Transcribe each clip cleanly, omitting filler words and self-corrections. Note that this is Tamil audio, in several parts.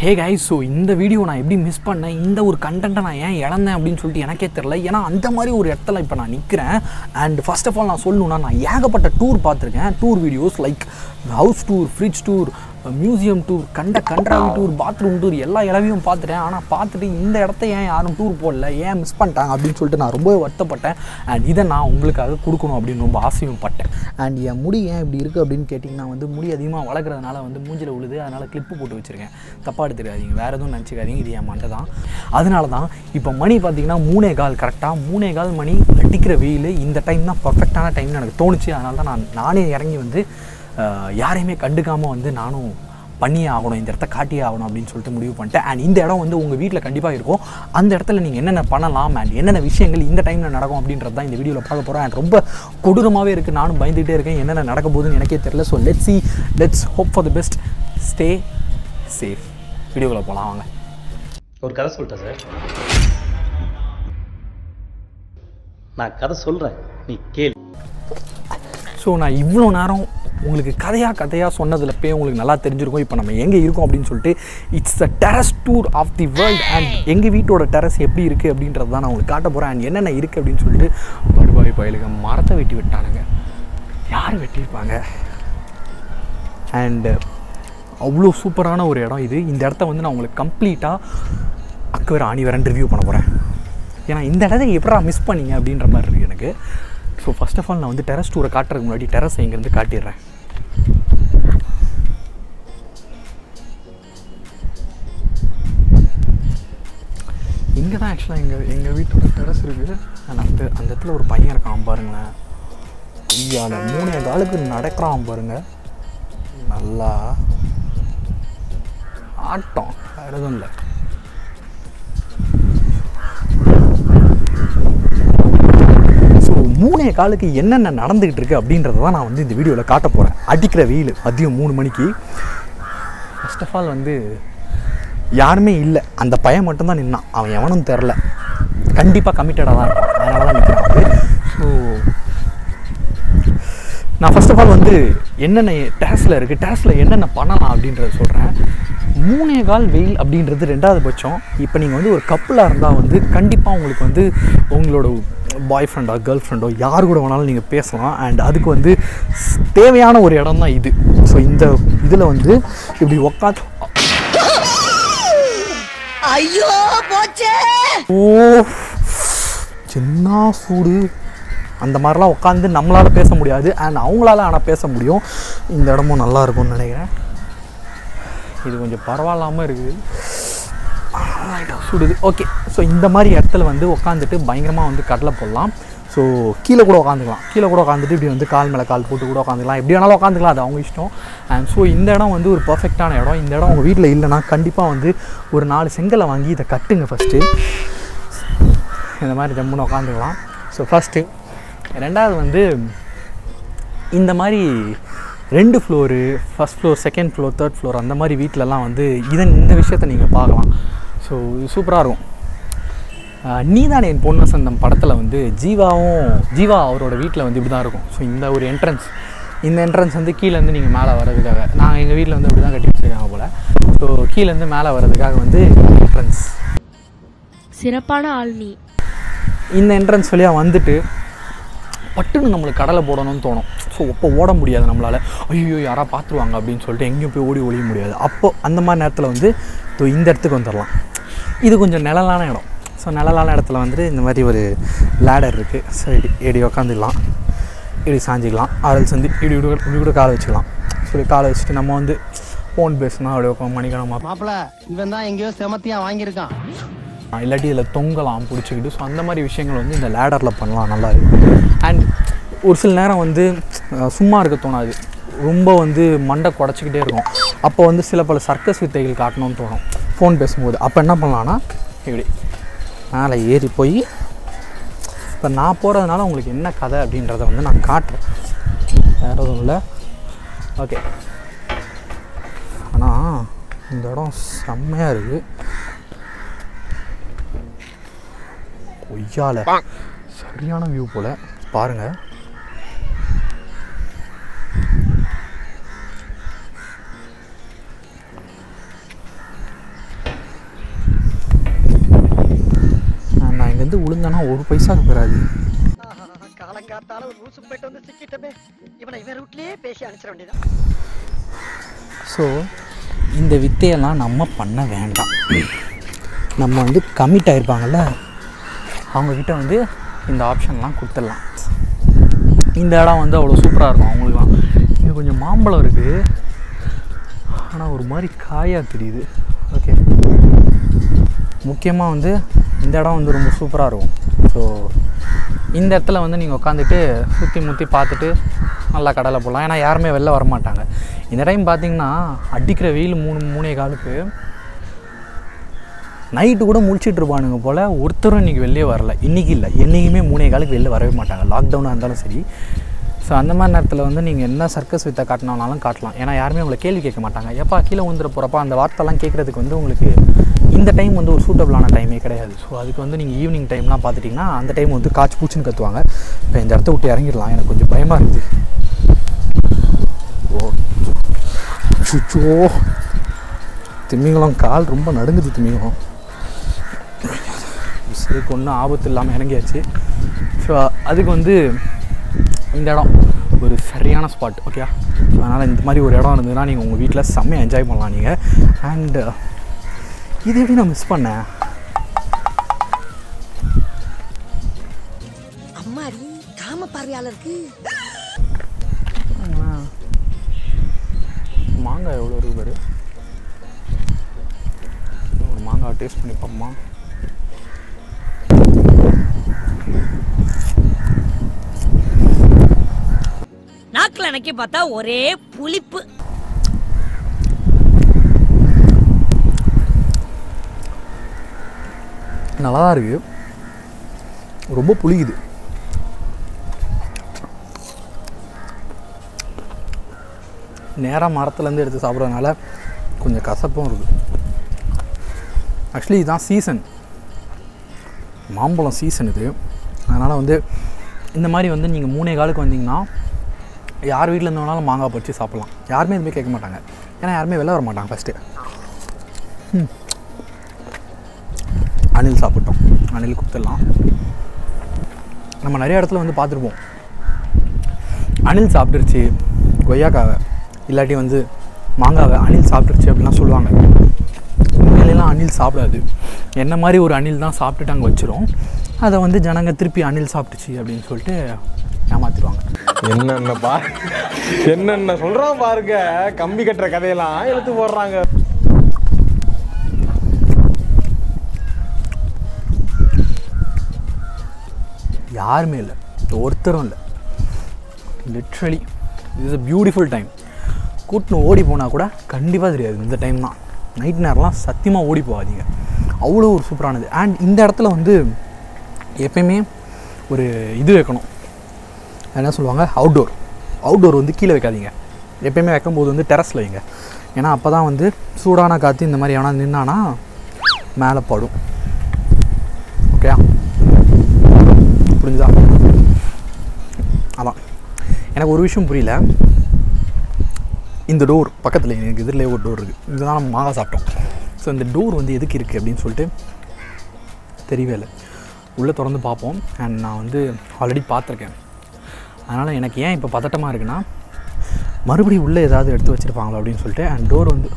ஹே கைஸ், ஸோ இந்த வீடியோ நான் எப்படி மிஸ் பண்ணேன், இந்த ஒரு கண்டென்ட்டை நான் ஏன் இழந்தேன் அப்படின்னு சொல்லிட்டு எனக்கே தெரில. ஏன்னா அந்த மாதிரி ஒரு இடத்துல இப்போ நான் நிற்கிறேன். அண்ட் ஃபர்ஸ்ட் ஆஃப் ஆல் நான் சொல்லணுன்னா, நான் ஏகப்பட்ட டூர் பார்த்துருக்கேன். Tour videos like house tour, fridge tour, museum tour, கன்றாவி டூர், பாத்ரூம் டூர், எல்லா இடவையும் பார்த்துட்டேன். ஆனால் பார்த்துட்டு இந்த இடத்த ஏன் யாரும் டூர் போடல, ஏன் மிஸ் பண்ணிட்டாங்க அப்படின்னு சொல்லிட்டு நான் ரொம்பவே வருத்தப்பட்டேன். அண்ட் இதை நான் உங்களுக்காக கொடுக்கணும் அப்படின்னு ரொம்ப ஆசையும் பட்டேன். அண்ட் என் முடி ஏன் இப்படி இருக்குது அப்படின்னு கேட்டிங்கன்னா, முடி அதிகமாக வளர்க்குறதுனால மூஞ்சில் விழுது. அதனால் கிளிப்பு போட்டு வச்சுருக்கேன். தப்பாக எடுத்துக்காதீங்க, வேறு எதுவும் நினச்சிக்காதீங்க, இது என் மண்டை தான். அதனால தான் இப்போ மணி பார்த்திங்கன்னா 3:15 கரெக்டாக 3:15 மணி அடிக்கிற வெயில். இந்த டைம் தான் பர்ஃபெக்டான டைம்னு எனக்கு தோணுச்சு. அதனால தான் நானே இறங்கி யாரையுமே கண்டுக்காமல் நானும் பண்ணியே ஆகணும், இந்த இடத்த காட்டியே ஆகணும் அப்படின்னு சொல்லிட்டு முடிவு பண்ணிட்டேன். அண்ட் இந்த இடம் உங்கள் வீட்டில் கண்டிப்பாக இருக்கும். அந்த இடத்துல நீங்கள் என்னென்ன பண்ணலாம் அண்ட் என்னென்ன விஷயங்கள் இந்த டைமில் நடக்கும் அப்படின்றது தான் இந்த வீடியோவில் பார்க்க போகிறோம். அண்ட் ரொம்ப கொடூரமாகவே இருக்குது. நானும் பயந்துகிட்டே இருக்கேன், என்னென்ன நடக்க போகுதுன்னு எனக்கே தெரியல. So let's hope for the best, stay safe. வீடியோவில் போகலாம் வாங்க. ஒரு கதை சொல்லிட்டேன் சார், நான் கதை சொல்கிறேன், நீ கேளு. ஸோ நான் இவ்வளோ நேரம் உங்களுக்கு கதையாக சொன்னதில் போய் உங்களுக்கு நல்லா தெரிஞ்சிருக்கும் இப்போ நம்ம எங்கே இருக்கோம் அப்படின்னு சொல்லிட்டு. It's the terrace tour of the world. And எங்கள் வீட்டோட டெரஸ் எப்படி இருக்குது அப்படின்றது தான் நான் உங்களுக்கு காட்ட போகிறேன். அண்ட் என்னென்ன இருக்குது அப்படின்னு சொல்லிட்டு. படுபாய் பயலுங்க, மரத்தை வெட்டி விட்டானுங்க, யார் வெட்டியிருப்பாங்க? அண்டு அவ்வளோ சூப்பரான ஒரு இடம் இது. இந்த இடத்த நான் உங்களுக்கு கம்ப்ளீட்டாக அக்வேர் ஆணிவரன் ரிவ்யூ பண்ண போகிறேன். ஏன்னா இந்த இடத்த எப்படா மிஸ் பண்ணிங்க அப்படின்ற மாதிரி இருக்குது எனக்கு. ஸோ ஃபர்ஸ்ட் ஆஃப் ஆல் நான் டெரஸ் டூரை காட்டுறதுக்கு முன்னாடி டெரஸ் இங்கேருந்து காட்டிடுறேன். இங்கே தான் ஆக்சுவலாக எங்கள் வீட்டோட டெரஸ் இருக்குது. அந்த இடத்துல ஒரு பையன் இருக்கான் பாருங்களேன். ஐயால 3:15 நடக்கிறான் பாருங்க, நல்லா ஆட்டம், வேறு எதுவும் இல்லை. ஸோ 3:15 என்னென்ன நடந்துக்கிட்டு இருக்குது அப்படின்றத தான் நான் இந்த வீடியோவில் காட்ட போகிறேன். அடிக்கிற வெயில், மதியம் 3 மணிக்கு. ஃபர்ஸ்ட் ஆஃப் ஆல் யாருமே இல்லை, அந்த பையன் மட்டும்தான் நின்னான். அவன் எவனும் தெரில, கண்டிப்பாக கமிட்டடாக தான் இருப்பான், அதனால தான் நிற்கிறான். ஸோ நான் ஃபர்ஸ்ட் ஆஃப் ஆல் என்னென்ன டெரஸில் இருக்குது, டெரஸில் என்னென்ன பண்ணலாம் அப்படின்றத சொல்கிறேன். 3:15 வெயில் அப்படின்றது 2வது பட்சம். இப்போ நீங்கள் ஒரு கப்புளாக இருந்தால் கண்டிப்பாக உங்களுக்கு உங்களோட பாய் ஃப்ரெண்டோ கேர்ள் ஃப்ரெண்டோ யார் கூட வேணாலும் நீங்கள் பேசலாம். அண்ட் அதுக்கு தேவையான ஒரு இடம் தான் இது. ஸோ இந்த இதில் இப்படி உக்காந்து, ஐயோ போச்சே, ஓ சின்ன சூடு, அந்த மாதிரிலாம் உட்காந்து நம்மளால் பேச முடியாது. அண்ட் அவங்களால ஆனால் பேச முடியும். இந்த இடமும் நல்லா இருக்கும்னு நினைக்கிறேன். இது கொஞ்சம் பரவாயில்லாமல் இருக்குது, சுடுது. ஓகே, ஸோ இந்த மாதிரி இடத்துல உட்காந்துட்டு பயங்கரமாக கடலை போடலாம். ஸோ கீழே கூட உட்காந்துக்கலாம், கீழே கூட உட்காந்துட்டு இப்படி கால் மேலே கால் போட்டு கூட உட்காந்துக்கலாம், எப்படி வேணாலும் உட்காந்துக்கலாம், அது அவங்க இஷ்டம். அண்ட் ஸோ இந்த இடம் ஒரு பர்ஃபெக்டான இடம். இந்த இடம் உங்கள் வீட்டில் இல்லைன்னா கண்டிப்பாக ஒரு 4 செங்கலை வாங்கி இதை கட்டுங்க ஃபஸ்ட்டு. இந்த மாதிரி ஜம்முன்னு உட்காந்துக்கலாம். So first. 2வது இந்த மாதிரி 2 floor, first floor, second floor, 3rd floor, அந்த மாதிரி வீட்டிலலாம் இந்த விஷயத்தை நீங்கள் பார்க்கலாம். ஸோ சூப்பராக இருக்கும். நீதானே என் பொண்ணு வசந்தம் படத்தில் ஜீவா அவரோட வீட்டில் இப்படி தான் இருக்கும். ஸோ இந்த ஒரு என்ட்ரன்ஸ், இந்த என்ட்ரன்ஸ் கீழேருந்து நீங்கள் மேலே வர்றதுக்காக, நான் எங்கள் வீட்டில் இப்படி தான் கட்டி வச்சுருக்காங்க போல். ஸோ கீழேருந்து மேலே வர்றதுக்காக என்ட்ரன்ஸ். சிறப்பான ஆள் நீ. இந்த என்ட்ரன்ஸ் வழியாக பட்டுன்னு நம்மளுக்கு கடலை போடணும்னு தோணும். ஸோ அப்போ ஓட முடியாது நம்மளால், ஐயோ யாராக பார்த்துருவாங்க அப்படின்னு சொல்லிட்டு எங்கேயும் போய் ஒளிய முடியாது. அப்போது அந்த மாதிரி நேரத்தில் இந்த இடத்துக்கு வந்துடலாம். இது கொஞ்சம் நிழலான இடம். ஸோ நிழலான இடத்துல இந்த மாதிரி ஒரு லேடர் இருக்குது. ஸோ இப்படி உக்காந்துக்கலாம், இப்படி சாஞ்சிக்கலாம், ஆரல்ஸ் இப்படி கூட காலை வச்சுக்கலாம். சொல்லி காலை வச்சுட்டு நம்ம ஃபோன் பேசினா அப்படி உட்காந்து மணிக்கணமா மாப்பிள்ள இவன் தான் எங்கேயோ செமத்தியாக வாங்கியிருக்கான், இல்லாட்டி இதில் தொங்கலாம் பிடிச்சிக்கிட்டு. ஸோ அந்த மாதிரி விஷயங்கள் இந்த லேடரில் பண்ணலாம், நல்லா இருக்குது. அண்ட் ஒரு சில நேரம் சும்மா இருக்க தோணாது, ரொம்ப மண்டை குடச்சிக்கிட்டே இருக்கும். அப்போ சில பல சர்க்கஸ் வித்தைகள் காட்டணும்னு தோணும் ஃபோன் பேசும்போது. அப்போ என்ன பண்ணலான்னா, இப்படி மேலே ஏறி போய், இப்போ நான் போகிறதுனால உங்களுக்கு என்ன கதை அப்படின்றத நான் காட்டுறேன், வேறு எதுவும் இல்லை. ஓகே, ஆனால் இந்த இடம் செம்மையாக இருக்குது. கொய்யால சரியான வியூ போல் பாருங்கள். வந்து விழுந்தானா ஒரு பைசாக்கு பெறாது. காலங்காத்தால ஒரு ஊசு போயிட்டு வந்து சிக்கிட்டமே, இவனை இவன் ரூட்லயே பேசி அனுப்பிச்சிட வேண்டியதான். ஸோ இந்த வித்தையெல்லாம் நம்ம பண்ண வேண்டாம். நம்ம வந்து கமிட் ஆகிருப்பாங்கள்ல, அவங்கக்கிட்ட வந்து இந்த ஆப்ஷன்லாம் கொடுத்துடலாம். இந்த இடம் வந்து அவ்வளோ சூப்பராக இருக்கும் அவங்களுக்குலாம். இங்கே கொஞ்சம் மாம்பழம் இருக்குது, ஆனால் ஒரு மாதிரி காயாக தெரியுது. ஓகே, முக்கியமாக வந்து இந்த இடம் வந்து ரொம்ப சூப்பராக இருக்கும். ஸோ இந்த இடத்துல வந்து நீங்கள் உட்காந்துட்டு சுற்றி முற்றி பார்த்துட்டு நல்லா கடலை போடலாம். ஏன்னா யாருமே வெளில வரமாட்டாங்க. இந்த டைம் பார்த்திங்கன்னா அடிக்கிற வெயில் 3-3:15 நைட்டு கூட முழிச்சிட்ருப்பானுங்க போல். ஒருத்தரும் இன்றைக்கி வெளியே வரல. இன்றைக்கி இல்லை, என்றைக்குமே 3:15 வெளில வரவே மாட்டாங்க, லாக்டவுனாக இருந்தாலும் சரி. ஸோ அந்த மாதிரி நேரத்தில் வந்து நீங்கள் என்ன சர்க்கஸ் வித்தை காட்டினாலும் காட்டலாம். ஏன்னா யாருமே உங்களை கேள்வி கேட்க மாட்டாங்க. எப்பா கீழே வந்துட போகிறப்பா அந்த வார்த்தைலாம் கேட்குறதுக்கு வந்து உங்களுக்கு இந்த டைம் வந்து ஒரு சூட்டபிளான டைமே கிடையாது. ஸோ அதுக்கு வந்து நீங்கள் ஈவினிங் டைம்லாம் பார்த்துட்டிங்கன்னா அந்த டைம் வந்து காய்ச்சி பூச்சின்னு கற்றுவாங்க. இப்போ இந்த இடத்த விட்டு இறங்கிடலாம், எனக்கு கொஞ்சம் பயமாக இருக்குது. ஓ சுச்சோ, திமிங்கலம் கால் ரொம்ப நடுங்குது. திமிங்கலம் இதுக்கு ஒன்றும் ஆபத்து இல்லாமல் இறங்கியாச்சு. ஸோ அதுக்கு வந்து இந்த இடம் ஒரு சரியான ஸ்பாட். ஓகே, அதனால் இந்த மாதிரி ஒரு இடம் இருந்ததுன்னா நீங்கள் உங்கள் வீட்டில் செம்மையாக என்ஜாய் பண்ணலாம் நீங்கள். அண்டு இது எப்படி நான் மிஸ் பண்ணேன்? அம்மாடி காம பார்வையாளருக்கு மாங்காய் எவ்வளோ இருக்கு பாரு. ஒரு மாங்காய் டேஸ்ட் பண்ணி பார்ப்போமா? நாக்கில் அணைக்கி பார்த்தா ஒரே புளிப்பு. நல்லா தான் இருக்குது, ரொம்ப புளிக்குது. நேராக மரத்துலேருந்து எடுத்து சாப்பிட்றதுனால கொஞ்சம் கசப்பும் இருக்குது. ஆக்சுவலி இதுதான் சீசன், மாம்பழம் சீசன் இது. அதனால் வந்து இந்த மாதிரி வந்து நீங்கள் 3:15 வந்தீங்கன்னா யார் வீட்டில் இருந்து வேணாலும் மாங்காய் பறித்து சாப்பிட்லாம். யாருமே எதுவுமே கேட்க மாட்டாங்க, ஏன்னா யாருமே வெளில வர மாட்டாங்க. ஃபஸ்ட்டு அணில் சாப்பிட்டோம், அணில் கொடுத்துடலாம். நம்ம நிறைய இடத்துல வந்து பார்த்துருப்போம், அணில் சாப்பிட்டுருச்சு கொய்யாக்காவை, இல்லாட்டி வந்து மாங்காவை அணில் சாப்பிட்டுருச்சு அப்படின்லாம் சொல்லுவாங்க. உண்மையிலலாம் அணில் சாப்பிடாது. என்ன மாதிரி ஒரு அணில் தான் சாப்பிட்டுட்டு அங்கே வச்சிரும். அதை வந்து ஜனங்க திருப்பி அணில் சாப்பிட்டுச்சு அப்படின்னு சொல்லிட்டு ஏமாத்திடுவாங்க. என்னென்ன சொல்கிறான் பாருங்க, கம்பி கட்டுற கதையெல்லாம் எடுத்து போடுறாங்க. யாருமே இல்லை, ஒருத்தரும் இல்லை. Literally is a beautiful time. கூட்டின்னு ஓடி போனால் கூட கண்டிப்பாக தெரியாது. இந்த டைம் தான் நைட் நேரம்லாம் சத்தியமாக ஓடி போகாதீங்க, அவ்வளோ ஒரு சூப்பரானது. அண்ட் இந்த இடத்துல வந்து எப்பயுமே ஒரு இது வைக்கணும், என்ன சொல்லுவாங்க, அவுட்டோர் வந்து கீழே வைக்காதீங்க. எப்பயுமே வைக்கும்போது வந்து டெரஸில் வைங்க. ஏன்னா அப்போ தான் வந்து சூடான காற்று இந்த மாதிரி எவனா நின்னானா மேலே படும். ஓகே, புரிஞ்சுதா? அதான் எனக்கு ஒரு விஷயம் புரியல. இந்த டோர் பக்கத்தில் எனக்கு எதிரிலே ஒரு டோர் இருக்குது, இங்கே தான் நம்ம மாங்காய் சாப்பிட்டோம். ஸோ இந்த டோர் வந்து எதுக்கு இருக்குது அப்படின்னு சொல்லிட்டு தெரியவே இல்லை. உள்ளே திறந்து பார்ப்போம். அண்ட் நான் வந்து ஆல்ரெடி பார்த்துருக்கேன். அதனால் எனக்கு ஏன் இப்போ பதட்டமாக இருக்குன்னா, மறுபடியும் உள்ளே ஏதாவது எடுத்து வச்சுருப்பாங்களோ அப்படின்னு சொல்லிட்டு. அண்ட் டோர் வந்து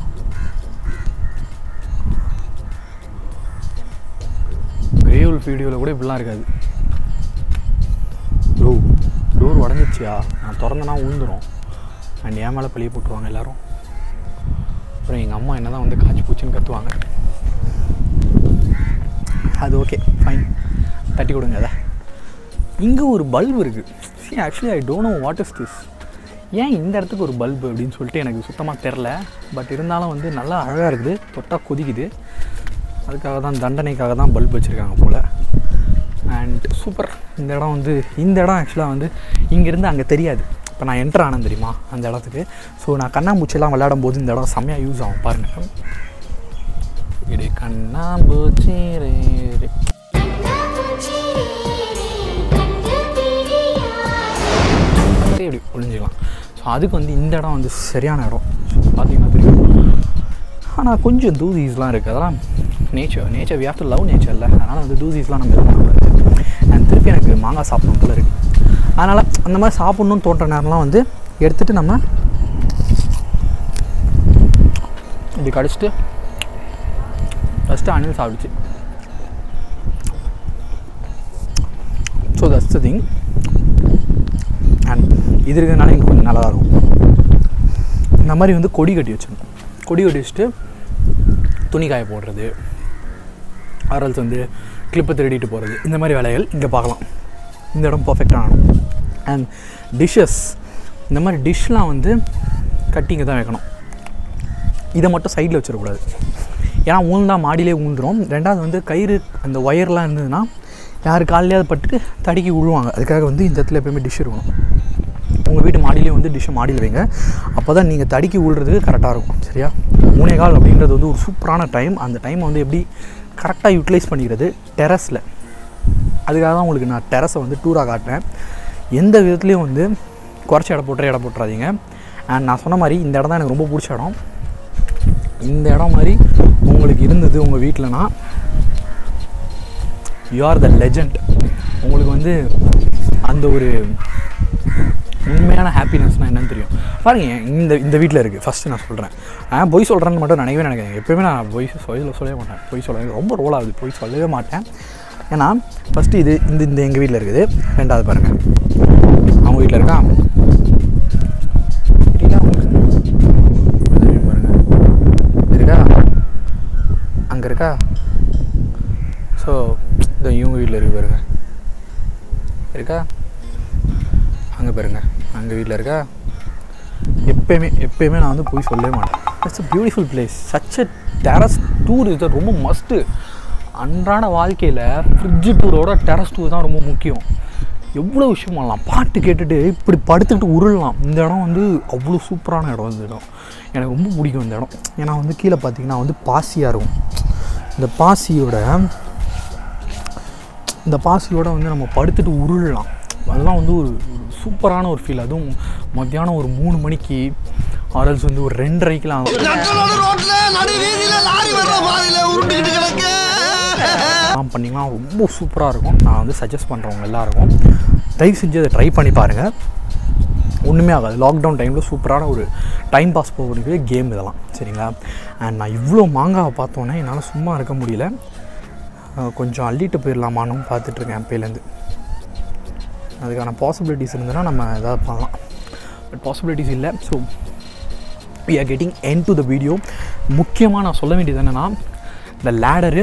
கிரேவல் வீடியோவில் கூட இப்படிலாம் இருக்காது. டோர் உடஞ்சிச்சியா, நான் திறந்தனா உழுந்துடும். அண்ட் என் மேலே பழிய போட்டுருவாங்க எல்லோரும். அப்புறம் எங்கள் அம்மா என்ன தான் வந்து காய்ச்சி பூச்சின்னு கற்றுவாங்க. அது ஓகே, ஃபைன், தட்டி கொடுங்க. அதை இங்கே ஒரு பல்பு இருக்குது. Actually I don't know what is this. ஏன் இந்த இடத்துக்கு ஒரு பல்பு அப்படின்னு சொல்லிட்டு எனக்கு சுத்தமாக தெரில. பட் இருந்தாலும் வந்து நல்லா அழகாக இருக்குது, தொட்டால் கொதிக்குது. அதுக்காக தான், தண்டனைக்காக தான் பல்ப் வச்சுருக்காங்க போல். And super. இந்த இடம் ஆக்சுவலாக வந்து இங்கேருந்து அங்கே தெரியாது. இப்போ நான் என்ட்ரு ஆனேன் தெரியுமா அந்த இடத்துக்கு. ஸோ நான் கண்ணாம்பூச்சியெல்லாம் விளையாடும் போது இந்த இடம் செம்மையாக யூஸ் ஆகும். பாருங்கள், இது கண்ணாம்பூச்சி ரே இப்படி ஒழிஞ்சிக்கலாம். ஸோ அதுக்கு வந்து இந்த இடம் வந்து சரியான இடம். பார்த்தீங்கன்னா தெரியும். ஆனால் கொஞ்சம் தூசிஸ்லாம் இருக்குது. அதெல்லாம் nature we have to love நேச்சரில். அதனால் வந்து தூசிஸ்லாம் நம்ம எதுவும் பண்ணக்கூடாது. அண்ட் திருப்பி எனக்கு மாங்காய் சாப்பிடணும் போல இருக்குது. அதனால் அந்த மாதிரி சாப்பிட்ணுன்னு தோன்ற நேரம்லாம் வந்து எடுத்துகிட்டு நம்ம இப்படி கடிச்சிட்டு ஃபஸ்ட்டு அணில் சாப்பிடுச்சு. So that's the thing. And இது இருக்கிறதுனால எனக்கு கொஞ்சம் நல்லா இருக்கும். இந்த மாதிரி வந்து கொடி கட்டி வச்சுக்கணும். கொடி கட்டி வச்சுட்டு துணி காய போடுறது, ஆரல்ஸ் வந்து கிளிப்பை திருடிட்டு போகிறது, இந்த மாதிரி வேலைகள் இங்கே பார்க்கலாம். இந்த இடம் பர்ஃபெக்டான இடம். அண்ட் டிஷ்ஷஸ், இந்த மாதிரி டிஷ்லாம் வந்து கட்டி இங்கே தான் வைக்கணும். இதை மட்டும் சைடில் வச்சிடக்கூடாது. ஏன்னா ஊழ்ந்தால் மாடியிலே ஊந்துடும். ரெண்டாவது வந்து கயிறு அந்த ஒயர்லாம் இருந்ததுன்னா யார் காலையாவது பட்டு தடுக்கி விழுவாங்க. அதுக்காக வந்து இந்த இடத்துல எப்போயுமே டிஷ் இருக்கணும். உங்கள் வீட்டு மாடியிலே வந்து டிஷ்ஷை மாடியில் வைங்க. அப்போ தான் நீங்கள் தடுக்கி விழுறதுக்கு கரெக்டாக இருக்கும். சரியா? 3:15 அப்படின்றது வந்து ஒரு சூப்பரான டைம். அந்த டைமை வந்து எப்படி கரெக்டாக யூட்டிலைஸ் பண்ணிக்கிறது டெரஸில். அதுக்காக தான் உங்களுக்கு நான் டெரஸை வந்து டூராக காட்டுறேன். எந்த விதத்துலேயும் வந்து குறைச்சி இடம் போட்டுறாதீங்க. அண்ட் நான் சொன்ன மாதிரி இந்த இடம் தான் எனக்கு ரொம்ப பிடிச்ச இடம். இந்த இடம் மாதிரி உங்களுக்கு இருந்தது உங்கள் வீட்டிலனா யூ ஆர் த லெஜண்ட். உங்களுக்கு வந்து அந்த ஒரு உண்மையான ஹாப்பினஸ்னால் என்னன்னு தெரியும். பாருங்கள், இந்த வீட்டில் இருக்குது. ஃபஸ்ட்டு நான் சொல்கிறேன், நான் பொய் சொல்கிறேன்னு மட்டும் நினைக்கிறேன். எப்போயுமே நான் சொல்லவே மாட்டேன். பொய் சொல்ல ரொம்ப ரோல் ஆகுது. பொய் சொல்லவே மாட்டேன். ஏன்னா ஃபஸ்ட்டு இந்த எங்கள் வீட்டில் இருக்குது. ரெண்டாவது பாருங்கள், அவங்க வீட்டில் இருக்கா தெரியல உங்களுக்கு பாருங்கள், இருக்கா அங்கே இருக்கா. ஸோ இந்த இவங்க வீட்டில் இருக்கு பாருங்க, இருக்கா அங்கே பாருங்க, அங்கே வீட்டில் இருக்கா. எப்பயுமே நான் வந்து போய் சொல்லவே மாட்டேன். It's a beautiful place. Such a terrace tour இது ரொம்ப மஸ்ட்டு. அன்றாட வாழ்க்கையில் ஃப்ரிட்ஜு டூரோட டெரஸ் டூர் தான் ரொம்ப முக்கியம். எவ்வளோ விஷயம் பண்ணலாம். பாட்டு கேட்டுட்டு இப்படி படுத்துக்கிட்டு உருளலாம். இந்த இடம் வந்து அவ்வளோ சூப்பரான இடம். இந்த இடம் எனக்கு ரொம்ப பிடிக்கும். இந்த இடம் ஏன்னா வந்து கீழே பார்த்தீங்கன்னா வந்து பாசியாக இருக்கும். இந்த பாசியோட வந்து நம்ம படுத்துட்டு உருளலாம். அதெல்லாம் வந்து ஒரு சூப்பரான ஒரு ஃபீல். அதுவும் மத்தியானம் ஒரு 3 மணிக்கு ஆரல்ஸ் வந்து ஒரு 2:30க்கெலாம் பண்ணிங்கன்னா ரொம்ப சூப்பராக இருக்கும். நான் வந்து சஜஸ்ட் பண்ணுறவங்க எல்லாருக்கும் தயவு செஞ்சு அதை ட்ரை பண்ணி பாருங்கள். ஒன்றுமே ஆகாது. லாக்டவுன் டைமில் சூப்பரான ஒரு டைம் பாஸ் போகக்கூடிய கேம் இதெல்லாம். சரிங்களா? அண்ட் நான் இவ்வளோ மாங்காவை பார்த்தோன்னே என்னால் சும்மா இருக்க முடியல. கொஞ்சம் அள்ளிட்டு போயிடலாமான்னு பார்த்துட்ருக்கேன் அப்பையிலேருந்து. அதுக்கான பாசிபிலிட்டிஸ் இருந்ததுன்னா நம்ம எதாவது பண்ணலாம். பட் பாசிபிலிட்டிஸ் இல்லை. So we are getting end to the video. முக்கியமாக நான் சொல்ல வேண்டியது என்னென்னா, இந்த லேடரு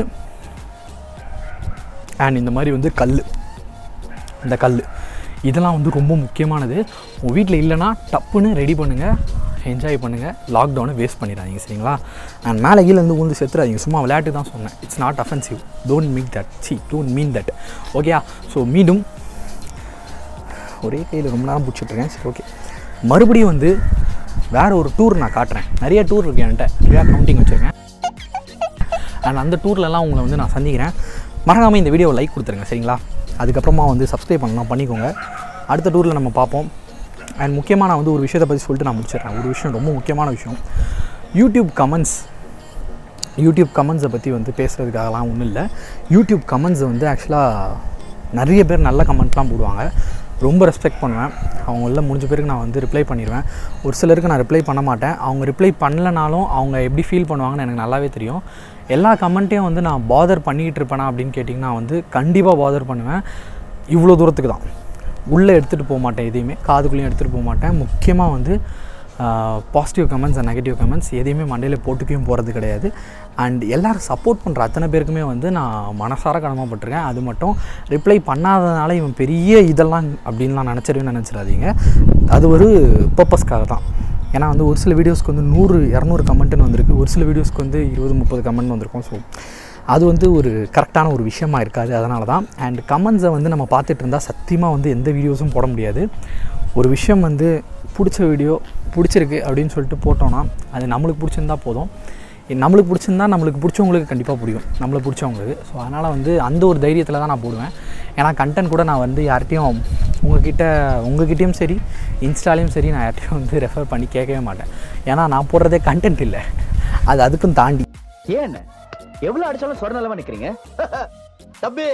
அண்ட் இந்த மாதிரி வந்து இந்த கல் இதெல்லாம் வந்து ரொம்ப முக்கியமானது. உங்கள் வீட்டில் இல்லைன்னா டப்புன்னு ரெடி பண்ணுங்கள், என்ஜாய் பண்ணுங்கள். லாக்டவுனை வேஸ்ட் பண்ணிடாதீங்க. சரிங்களா? அண்ட் மேலே கீழேருந்து ஊந்து செத்துறாதீங்க. சும்மா விளையாட்டு தான் சொன்னேன். It's not offensive. Don't mean that. ஓகேயா? ஸோ மீண்டும் ஒரே கையில் ரொம்ப நேரம் பிடிச்சிட்ருக்கேன். சரி, ஓகே. மறுபடியும் வந்து வேறு ஒரு டூர் நான் காட்டுறேன். நிறைய டூர் இருக்குது என்கிட்ட, நிறையா கவுண்டிங் வச்சுருக்கேன். அண்ட் அந்த டூர்லலாம் உங்களை வந்து நான் சந்திக்கிறேன். மறக்காமல் இந்த வீடியோவை லைக் கொடுத்துருங்க. சரிங்களா? அதுக்கப்புறமா வந்து சப்ஸ்கிரைப் பண்ணலாம், பண்ணிக்கோங்க. அடுத்த டூரில் நம்ம பார்ப்போம். அண்ட் முக்கியமாக நான் வந்து ஒரு விஷயத்தை பற்றி சொல்லிட்டு நான் முடிச்சிடுறேன். ஒரு விஷயம், ரொம்ப முக்கியமான விஷயம். யூடியூப் கமெண்ட்ஸை பற்றி வந்து பேசுகிறதுக்காகலாம் ஒன்றும் இல்லை. யூடியூப் கமெண்ட்ஸை வந்து ஆக்சுவலாக நிறைய பேர் நல்ல கமெண்ட்லாம் போடுவாங்க. ரொம்ப ரெஸ்பெக்ட் பண்ணுவேன். அவங்கள முடிஞ்ச பேருக்கு நான் வந்து ரிப்ளை பண்ணிடுவேன். ஒரு சிலருக்கு நான் ரிப்ளை பண்ண மாட்டேன். அவங்க ரிப்ளை பண்ணலனாலும் அவங்க எப்படி ஃபீல் பண்ணுவாங்கன்னு எனக்கு நல்லாவே தெரியும். எல்லா கமெண்ட்டையும் வந்து நான் பாதர் பண்ணிக்கிட்டு இருப்பேனா அப்படின்னு கேட்டிங்கன்னா வந்து கண்டிப்பாக பாதர் பண்ணுவேன். இவ்வளோ தூரத்துக்கு தான். உள்ளே எடுத்துகிட்டு போக மாட்டேன். எதையுமே காதுக்குள்ளேயும் எடுத்துகிட்டு போக மாட்டேன். முக்கியமாக வந்து positive comments and negative comments எதையுமே மண்டையில் போட்டுக்கையும் போகிறது கிடையாது. அண்ட் எல்லோரும் சப்போர்ட் பண்ணுற அத்தனை பேருக்குமே வந்து நான் மனசார கடமைப்பட்டிருக்கேன். அது மட்டும் ரிப்ளை பண்ணாததுனால இவன் பெரிய இதெல்லாம் அப்படின்லாம் நினச்சிடாதீங்க. அது ஒரு பர்பஸ்க்காக தான். ஏன்னா வந்து ஒரு சில வீடியோஸ்க்கு வந்து 100-200 கமெண்ட்டுன்னு வந்திருக்கு. ஒரு சில வீடியோஸ்க்கு வந்து 20-30 கமெண்ட் வந்திருக்கும். ஸோ அது வந்து ஒரு கரெக்டான ஒரு விஷயமா இருக்காது. அதனால தான். அண்ட் கமெண்ட்ஸை வந்து நம்ம பார்த்துட்டு இருந்தால் சத்தியமாக வந்து எந்த வீடியோஸும் போட முடியாது. ஒரு விஷயம் வந்து பிடிச்ச வீடியோ பிடிச்சிருக்கு அப்படின்னு சொல்லிட்டு போட்டோன்னா அது நம்மளுக்கு பிடிச்சிருந்தா போதும். நம்மளுக்கு பிடிச்சிருந்தா நம்மளுக்கு பிடிச்சவங்களுக்கு கண்டிப்பாக பிடிக்கும், நம்மளுக்கு பிடிச்சவங்களுக்கு. ஸோ அதனால் வந்து அந்த ஒரு தைரியத்தில் தான் நான் போடுவேன். ஏன்னா கண்டென்ட் கூட நான் வந்து யார்கிட்டையும் உங்ககிட்டையும் சரி இன்ஸ்டாலையும் சரி நான் யார்கிட்டையும் வந்து ரெஃபர் பண்ணி கேட்கவே மாட்டேன். ஏன்னா நான் போடுறதே கண்டென்ட் இல்லை, அது அதுக்கும் தாண்டி. ஏன் எவ்வளவு அடிச்சாலும் சொர நிலமா நிக்கிறீங்க? தம்பி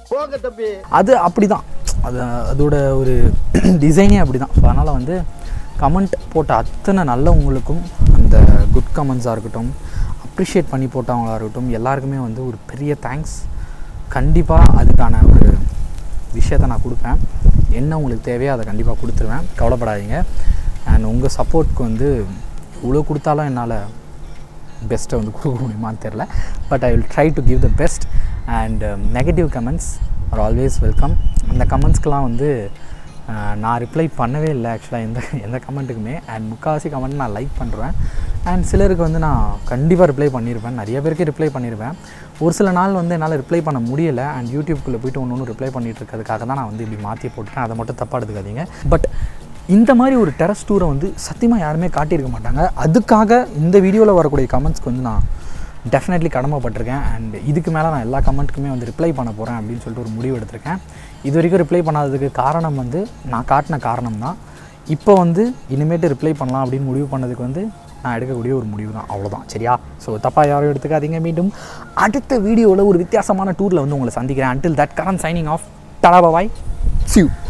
போங்க தம்பி. அது அப்படி தான், அதோட ஒரு டிசைனே அப்படி தான். ஸோ அதனால் வந்து கமெண்ட் போட்ட அத்தனை நல்லவங்களுக்கும் அந்த குட் கமெண்ட்ஸாக இருக்கட்டும், அப்ரிஷியேட் பண்ணி போட்டவங்களாக இருக்கட்டும், எல்லாருக்குமே வந்து ஒரு பெரிய தேங்க்ஸ். கண்டிப்பாக அதுக்கான ஒரு விஷயத்தை நான் கொடுப்பேன். என்ன உங்களுக்கு தேவையோ அதை கண்டிப்பாக கொடுத்துருவேன், கவலைப்படாதீங்க. அண்ட் உங்கள் சப்போர்ட்க்கு வந்து இவ்வளோ கொடுத்தாலும் என்னால் பெஸ்ட்டை வந்து கொடுக்க முடியுமான்னு தெரில. But I will try to give the best. And negative comments are always welcome. அந்த கமெண்ட்ஸ்க்கெலாம் வந்து நான் ரிப்ளை பண்ணவே இல்லை ஆக்சுவலாக எந்த கமெண்ட்டுக்குமே. அண்ட் முக்கால்வாசி கமெண்ட் நான் லைக் பண்ணுறேன். அண்ட் சிலருக்கு வந்து நான் கண்டிப்பாக ரிப்ளை பண்ணியிருப்பேன், நிறைய பேருக்கு ரிப்ளை பண்ணியிருப்பேன். ஒரு சில நாள் வந்து என்னால் ரிப்ளை பண்ண முடியலை. அண்ட் யூடியூப்குள்ளே போய்ட்டு ஒன்று ரிப்ளை பண்ணிகிட்டு இருக்கிறதுக்காக தான் நான் வந்து இப்படி மாற்றி போட்டுட்டேன். அதை மட்டும் தப்பாக எடுத்துக்காதீங்க. பட் இந்த மாதிரி ஒரு டெரஸ் டூரை வந்து சத்தியமாக யாருமே காட்டியிருக்க மாட்டாங்க. அதுக்காக இந்த வீடியோவில் வரக்கூடிய கமெண்ட்ஸ்க்கு வந்து நான் டெஃபினெட்லி கடமைப்பட்டிருக்கேன். அண்ட் இதுக்கு மேலே நான் எல்லா கமெண்ட்டுக்குமே வந்து ரிப்ளை பண்ண போகிறேன் அப்படின்னு சொல்லிட்டு ஒரு முடிவு எடுத்திருக்கேன். இது வரைக்கும் ரிப்ளை பண்ணாததுக்கு காரணம் வந்து நான் காட்டின காரணம் தான். இப்போ வந்து இனிமேட்டு ரிப்ளை பண்ணலாம் அப்படின்னு முடிவு பண்ணதுக்கு வந்து நான் எடுக்கக்கூடிய ஒரு முடிவு தான், அவ்வளோதான். சரியா? ஸோ தப்பாக யாரும் எடுத்துக்காதீங்க. மீண்டும் அடுத்த வீடியோவில் ஒரு வித்தியாசமான டூரில் வந்து உங்களை சந்திக்கிறேன். until that, Karan signing off. Ta-da, bye-bye. See you.